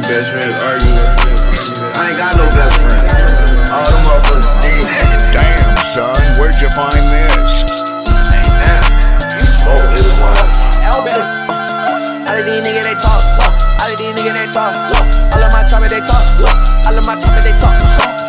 best friends arguing. I ain't got no best friend. All the motherfuckers dead. Damn, son, where'd you find this? Damn, you smoke this one. All of these niggas they talk. All of these niggas they talk. All of my choppers they talk. All of my choppers they talk.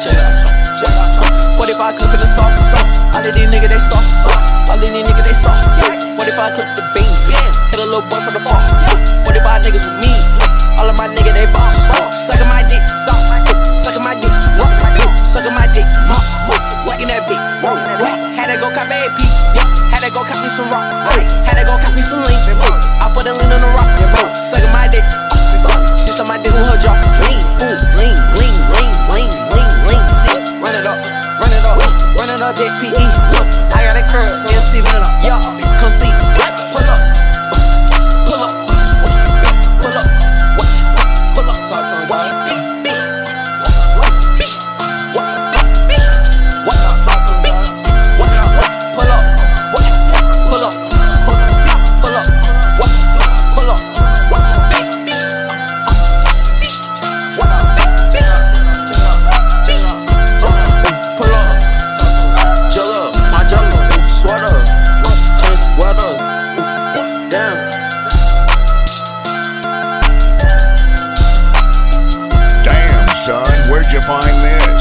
45 clip in the sauce. All of these niggas they soft. All of these niggas they soft. 45 clip the beam. Hit a little boy from the fall. 45 niggas with me. All of my niggas they boss. Suckin' my dick, sauce. Suckin' my dick, suckin' my dick, suckin' that beat. Had to go cop a AP. Had to go cop me some rock. Had to go cop me some lean. I put a lean on the rock. Suckin' my dick. She suck my dick with her jaw. Lean, lean, lean, lean, lean, lean, lean. Run it up, run it up, run it up, that PE. I got a curve, MTV. Y'all, come see. Pull up, pull up, pull up, pull up. Talk some God. Damn, son, where'd you find this?